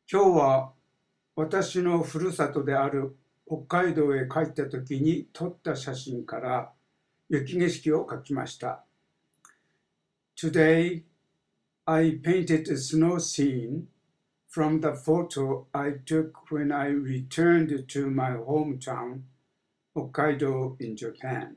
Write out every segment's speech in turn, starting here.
今日は私のふるさとである北海道へ帰った時に撮った写真から雪景色を描きました。Today, I painted a snow scene from the photo I took when I returned to my hometown, Hokkaido in Japan.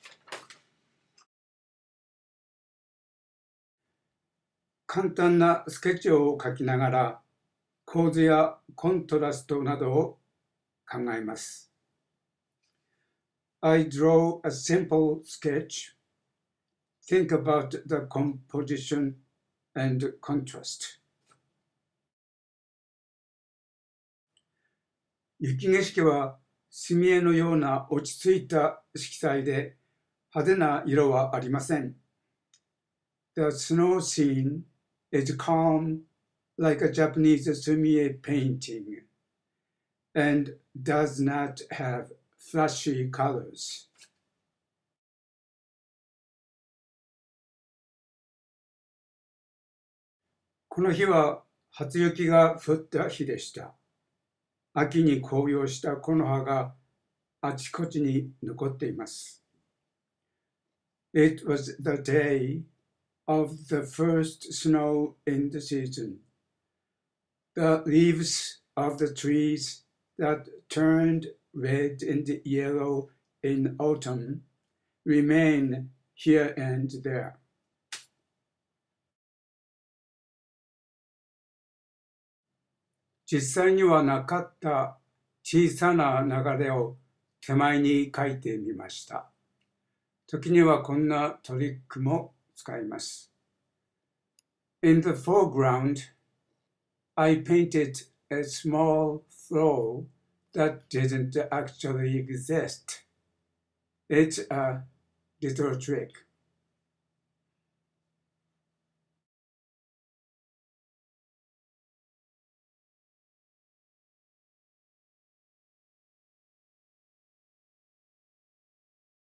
簡単なスケッチを描きながら構図やコントラストなどを考えます。I draw a simple sketch, think about the composition and contrast. 雪景色は墨絵のような落ち着いた色彩で派手な色はありません。The snow scene is calm like a Japanese sumie painting and does not have flashy colors. この日は初雪が降った日でした。秋に紅葉した木の葉があちこちに残っています。It was the day of the first snow in the season. The leaves of the trees that turned red and yellow in autumn remain here and there. 実際にはなかった小さな流れを手前に描いてみました。時にはこんなトリックも使います。In the foreground, I painted a small flow that didn't actually exist. It's a little trick.